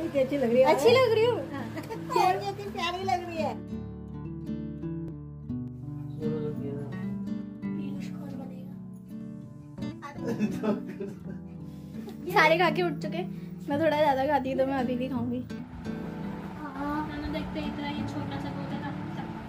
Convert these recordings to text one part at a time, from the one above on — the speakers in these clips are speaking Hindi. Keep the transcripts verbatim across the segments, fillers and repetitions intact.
अच्छी लग रही है। अच्छी लग रही हूँ। कितनी प्यारी लग रही है। सारे खा के उठ चुके, मैं थोड़ा ज्यादा खाती हूँ तो मैं अभी भी खाऊंगी। हाँ देखते इतना ये छोटा सा पौधा था।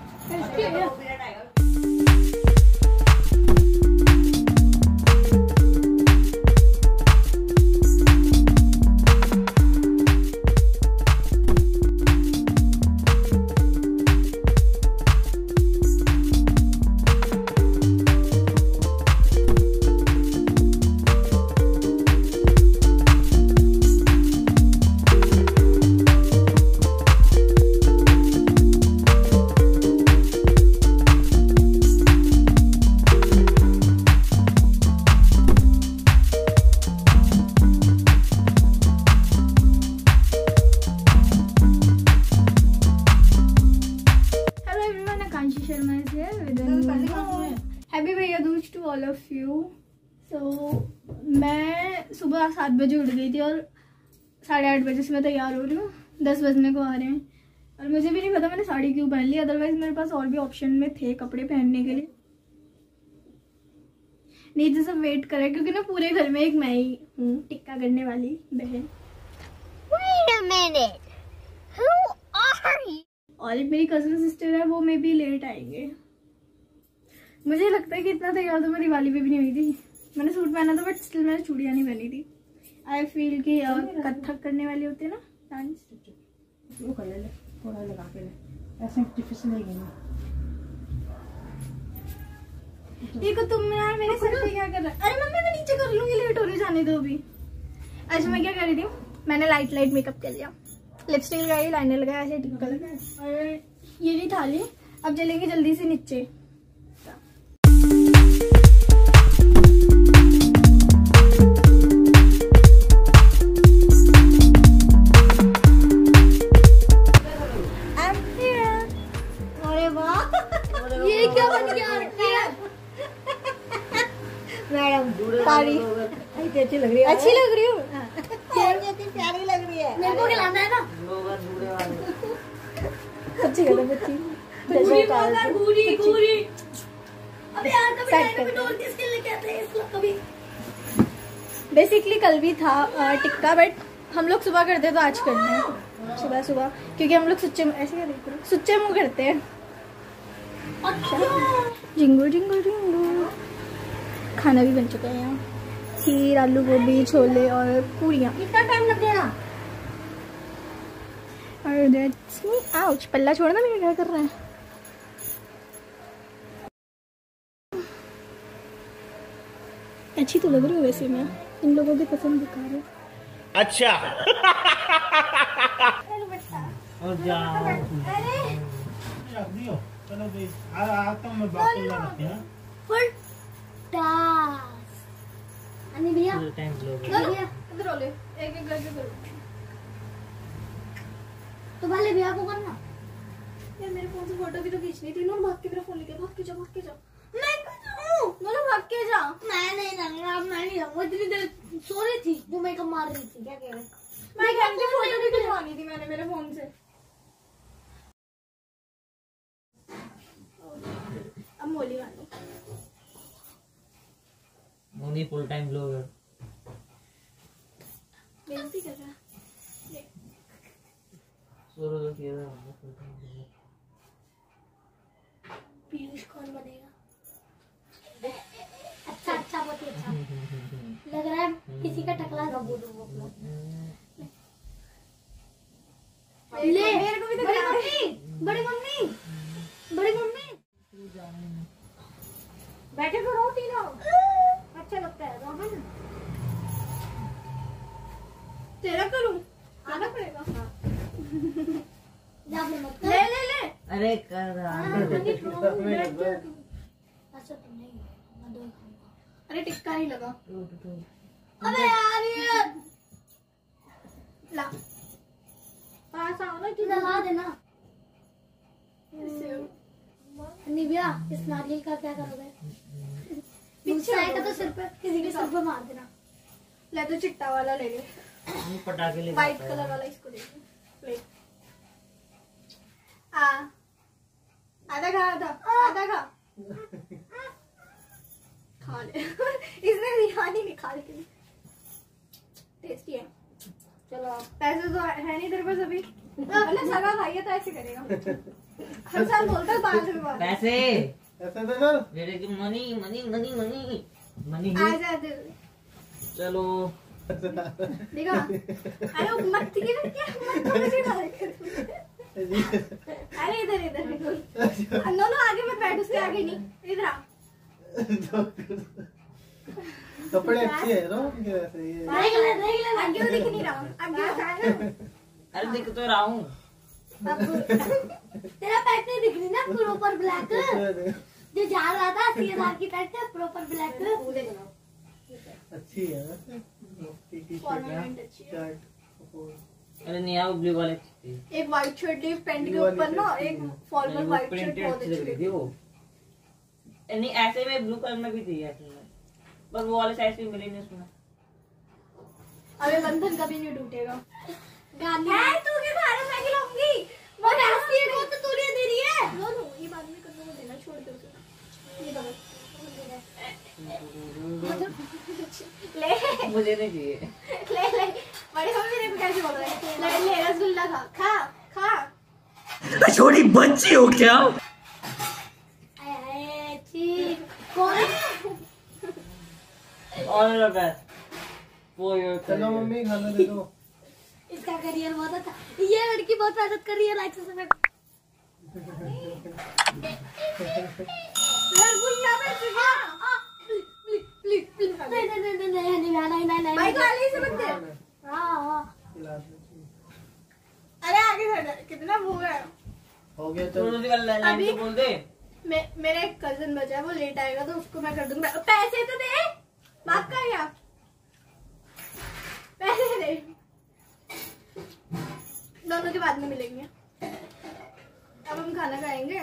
Happy Bhaiya Dooj to all of you. So मैं सुबह सात बजे उठ गई थी और साढ़े आठ बजे से मैं तैयार हो रही हूँ। दस बजने को आ रहे हैं और मुझे भी नहीं पता मैंने साड़ी क्यों पहन ली, अदरवाइज मेरे पास और भी ऑप्शन में थे कपड़े पहनने के लिए। नहीं तो सब वेट कर रहे क्योंकि ना पूरे घर में एक मैं ही हूँ टिक्का करने वाली बहन। Wait a minute. Who are you? और एक मेरी कजन सिस्टर है, वो मे भी लेट आएंगे। मुझे लगता है कि इतना तैयार तो मैं दिवाली पे भी नहीं हुई थी। मैंने सूट पहना था बट स्टिल मैंने चूड़ियाँ नहीं पहनी थी। आई फील कि कथक करने वाले होते हैं ना डांस, वो कर ले, थोड़ा लगा के ले, ऐसे फिसलेगी नहीं। देखो तुम यार मेरे सर पे क्या कर रहा है। अरे मम्मी मैं नीचे कर लूंगी, लेट हो रही, जाने दो अभी। अच्छा मैं क्या कर रही थी, मैंने लाइट लाइट मेकअप कर लिया, लिपस्टिक लगाई, लाइनर लगाया, ऐसे टिक्का लगाया और ये नहीं थाली। अब चलेंगे जल्दी से नीचे। अरे वाह, ये क्या बन गया मैडम तारीफ अच्छी लग रही है। अच्छी लग रही हूँ। कितनी प्यारी लग रही है। मेरे को खिलाना है ना। अच्छी कर बच्ची। पूरी मगर पूरी पूरी। अबे यार कभी लाइन में डोल किसके लेके आते हैं इसको कभी। बेसिकली कल भी था टिक्का बट हम लोग सुबह करते तो आज करना है सुबह सुबह क्योंकि हम लोग सुच्चे ऐसे क्या देख रहे हो, सुच्चे मुंह करते हैं। अच्छा जिंगू जिंगू जिंगू। खाना भी बन चुका है यहाँ, खीर, आलू गोभी, छोले और पूरियाँ। कितना टाइम लग गया? और दैट्स मी। आउच, पल्ला छोड़ना, मेरा क्या कर रहा है। अच्छी तो लग रही हूँ वैसे मैं, इन लोगों की पसंद बेकार है। अच्छा और जाओ। अरे रख दियो, चलो भाई आ आता हूं मैं, बात करना रखते हैं। फुल टास अनि भैया टाइम लो भैया इधर ले, एक एक करके करो। तो वाले भैया को करना यार मेरे फोन से फोटो भी तो खींचनी थी। नूर भाग के मेरा फोन लेके, भाग के जा, भाग के जा। मैं करूं नूर, भाग के जा। मैं नहीं लगा, मैं नहीं लगा, इतनी देर सो रही थी जो मेकअप मार रही थी। क्या कह रहे मैं कहती फोटो भी खिंचवानी थी मैंने मेरे फोन से। अब मोली वाली मोनी फुल टाइम ब्लॉगर बेइज्जती कर रहा है। सोरो तो कह रहा हूं फुल टाइम ब्लॉगर। पीयूष कौन बनेगा? अच्छा अच्छा, बहुत ही अच्छा लग रहा है। किसी का टकला ना बोलो वो अपना। ले मेरे को भी तो बड़ी क्या मम्मी, बड़ी मम्मी, बड़ी मम्मी बैठे तो रहो तीनों, अच्छा लगता है रोमन। तेरा करूं, आना पड़ेगा। जा ले मत ले ले ले। अरे कर रहा अच्छा तो नहीं, मैं दो खाऊंगा। अरे टिक्का नहीं लगा। अबे यार ये ला पास आओ ना, तू लगा देना। निविया इस नारियल का क्या करोगे? पीछे आएगा तो सिर पे, किसी के सिर पे मार देना। ले तो चिट्टा वाला ले ले, पटाखे ले व्हाइट कलर वाला इसको ले ले। आ आधा खा, आधा आधा खा खा ले। इसने रिहानी निकाल के, टेस्टी है। चलो पैसे तो है नहीं तेरे पास अभी, मतलब सगा भाई है तो ऐसे करेगा। हर साल बोलता है पाँच रुपए पैसे ऐसा तो कर मेरे की money money money money money आ जा दे। चलो देखा, अरे वो मत की ना क्या मत थोड़ी सी डाल कर। अरे इधर इधर देखो, नो नो आगे मत बैठ, उसके आगे नहीं, इधर आ। कपड़े अच्छे हैं ना उनके वैसे ये आगे वो दिख नहीं रहा, आगे अरे दिख तो रहा हूँ। तेरा पैंट नहीं दिख रही ना, प्रॉपर ब्लैक जो जा रहा था अस्सी हजार की पैंट है, प्रॉपर ब्लैक अच्छी है ना, ऑर्नामेंट अच्छी है। शर्ट अरे नहीं यार ब्लू वाले एक व्हाइट शर्ट ली पैंट के ऊपर ना, एक फॉर्मल व्हाइट शर्ट बहुत अच्छी लगी। वो नहीं ऐसे में ब्लू कलर में भी थी ऐसे में, बस वो वाले साइज भी मिले नहीं उसमें। अबे बंधन कभी नहीं टूटेगा। गानी है तू के बारे में खिलाऊंगी, वो ऐसी है, वो तो तू नहीं दे रही है। नो नो ये बाद में कर देना, छोड़ दे उसे। ये दबा ले मुझे नहीं चाहिए। ले ले, बड़ी मम्मी देखो कैसे बोल रही है। ले ले रसगुल्ला खा खा खा। छोटी बच्ची हो क्या? कौन और बस वो ये चलो मम्मी खाना दे दो। इसका करियर बहुत अच्छा, ये लड़की बहुत मेहनत कर रही है लाइक सब्सक्राइब। रसगुल्ला में सिखा। प्लीज प्लीज प्लीज नहीं नहीं नहीं नहीं नहीं नहीं नहीं नहीं भाई गाली से मत दे। हाँ हाँ खिला दो। अरे आगे बढ़, कितना भूख है। हो गया तो चलो। उसी वाला लाइन अभी- तो बोल दे। मे, मेरा एक कजन बचा है, वो लेट आएगा तो उसको मैं कर दूंगा। पैसे तो दे, बात कर क्या, पैसे दे, दोनों के बाद में मिलेंगे। अब हम खाना खाएंगे।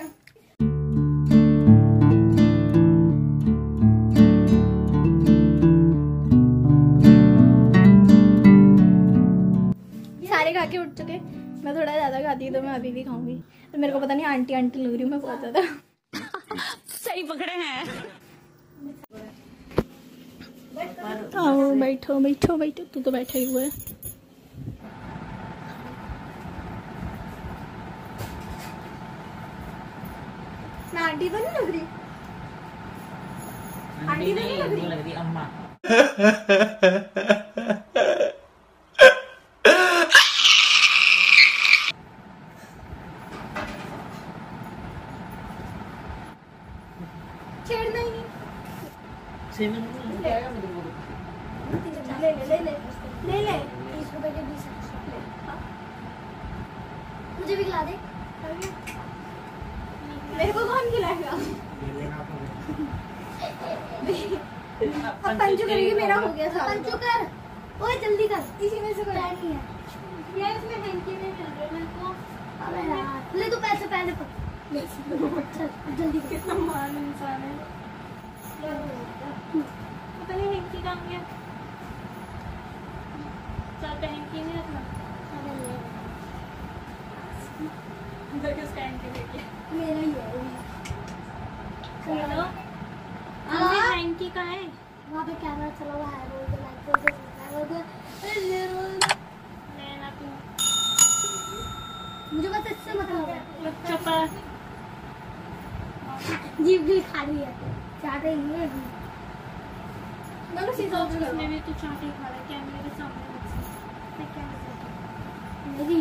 सारे खा के उठ चुके, मैं थोड़ा ज्यादा खाती हूँ तो मैं अभी भी खाऊंगी। तो मेरे को पता नहीं आंटी आंटी लग रही हूँ मैं बहुत ज्यादा। सही पकड़े हैं। आओ बैठो बैठो बैठो, तू तो बैठा ही हुआ है। मैं आंटी तो नहीं लग रही? आंटी तो नहीं नहीं लग रही? वो लग रही अम्मा। छेड़ना ही नहीं। सेवन में जाएगा मुझे बोलो। ले ले ले ले ले ले। तीस रुपए के बीस मुझे भी खिला दे। मेरे को कौन खिलाएगा? ये लेना अब पंचू करेगी, मेरा हो गया था। पंचू कर, ओए जल्दी कर, इसी में से कोई टाइम नहीं है यार इसमें हैंकी नहीं मिल रहा मेरे को। अबे यार ले तू पैसे पहले पर चल जल्दी कर। कितना महान इंसान है। पता नहीं हैंकी कहाँ गया। चल पे हैंकी नहीं रखना। इधर किसका हैंकी लेके? मेरा ही है वो भी। हेलो हाँ? अंदर हैंकी कहाँ है? वहाँ पे कैमरा चला हुआ है, रोल दे लाइक कर दे सब्सक्राइब कर दे। अरे ले रोल लेना तू मुझे बस इससे मतलब है। चुप है। जीभ भी खा रही है, चाहते ही है दोनों सीधा तो उसमें भी तू चाटी खा रहा है कैमरे के सामने मुझसे। मैं क्या करूँ? मेरी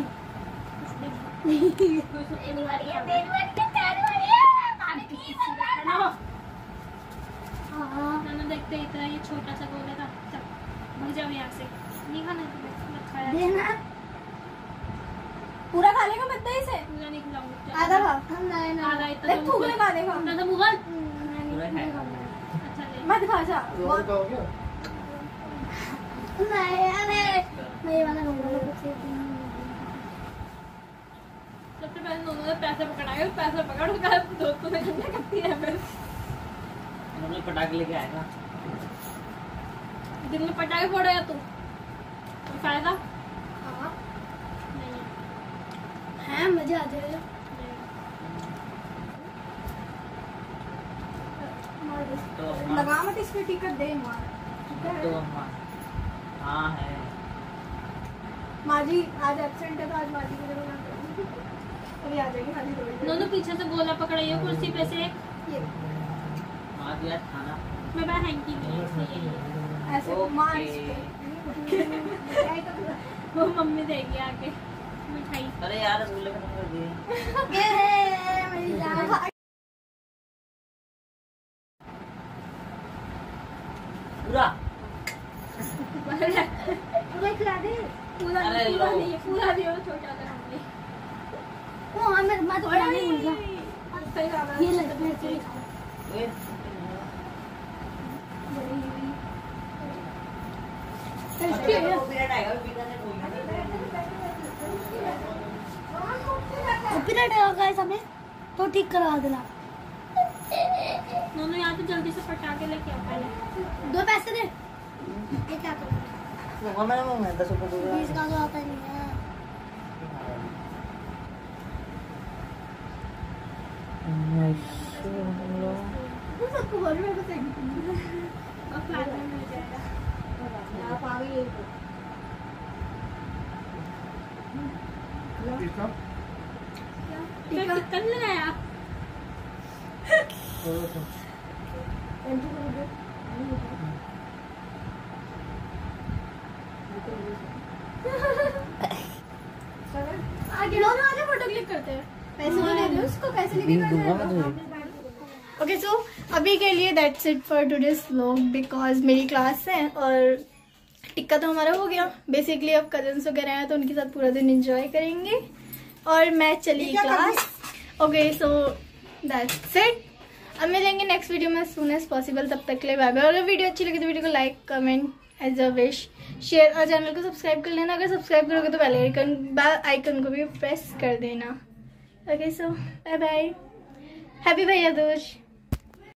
हेलो हाँ मैंने देखते ही तरह ये छोटा सा गोला था। चल भाग जाओ यहाँ से। नहीं खाना तुम्हें, मत खाया। देना पूरा खा लेगा मत दे इसे। पूरा नहीं खिलाऊंगी। आधा खा। हम नहीं ना आधा इतना देख थूकने का देखा। इतना तो मुगल। पूरा खाएगा। अच्छा ले। मत खा जा। रोल का हो गया। नहीं अरे मैं ये वाला खाऊंगा। सबसे पहले दोनों ने पैसे पकड़ाए, पैसे पकड़ कर दोस्तों में झंडा करती है फिर। हम लोग पटाखे लेके आए ना। दिन में पटाखे फोड़ेगा तू कोई फायदा हाँ नहीं है। है मजा आ जाएगा। तो अम्मा लगा मत इस पे टिकट दे मार। तो अम्मा हाँ है। माजी आज एब्सेंट है तो आज माजी को जरूर आना। अभी आ जाएगी माजी थोड़ी। दोनों पीछे से गोला पकड़ाइए कुर्सी पे से। ये माँ दिया खाना। मैं बाहर हैंकी नहीं है इसलिए ये। ऐसे ओके। मार इस पे। वो मम्मी देगी आके मिठाई। अरे यार रसगुल्ले खत्म कर दिए। ये है मेरी जान। पूरा पूरा खिला दे। पूरा अरे पूरा लो। नहीं पूरा नहीं वो छोटा सा हमने। ओ हाँ मैं मैं तो खिलाने ही भूल गया। सही कहा। ये ले मेरे से भी खा। ए, अभी तो copyright आएगा, बिना ने बोलना नहीं। कॉपीराइट आएगा गाइस हमें तो ठीक करवा देना। दोनों यहाँ पे जल्दी से पटाखे लेके आओ पहले। दो पैसे दे। ये क्या करूँ? वो मेरे मुंह में दस रुपए दूंगा। बीस का तो आता नहीं है। तू सबको बोल रहा है बस एक। और फ्लैट में मिल जाएगा। आप आ गई। टीका फिर कितना लगाया? थोड़ा सा आगे लो ना आगे फोटो क्लिक करते हैं। पैसे तो दे दो उसको पैसे लेके कर जाएगा। ओके सो अभी के लिए that's it for today's vlog because मेरी क्लास है और टिक्का तो हमारा हो गया। बेसिकली अब कजन्स वगैरह हैं तो उनके साथ पूरा दिन एंजॉय करेंगे और मैं चली class. Okay so that's it. अब मिलेंगे नेक्स्ट वीडियो में सून एज पॉसिबल। तब तक के लिए बाय बाय। और अगर वीडियो अच्छी लगी तो वीडियो को like comment as a wish share और चैनल को सब्सक्राइब कर लेना। अगर सब्सक्राइब करोगे तो बेल आइकन बेल आइकन को भी प्रेस कर देना। Okay so bye bye. Happy Bhaiya Dooj.